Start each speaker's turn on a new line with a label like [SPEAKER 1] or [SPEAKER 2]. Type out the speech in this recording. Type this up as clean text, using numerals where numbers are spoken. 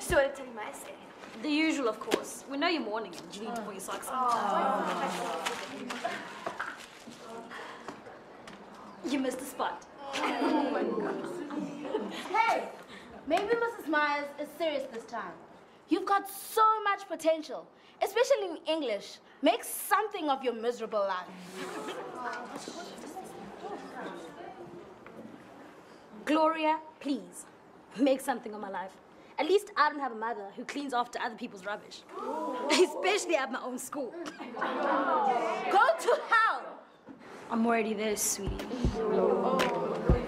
[SPEAKER 1] So what did my essay?
[SPEAKER 2] The usual, of course. We know you're mourning and you need to put your socks on. You missed the spot.
[SPEAKER 3] Oh my God. Hey, maybe Mrs. Myers is serious this time. You've got so much potential, especially in English. Make something of your miserable life.
[SPEAKER 2] Gloria, please, make something of my life. At least I don't have a mother who cleans after other people's rubbish. Especially at my own school.
[SPEAKER 3] Go to hell!
[SPEAKER 2] I'm already there, sweetie.
[SPEAKER 3] Oh.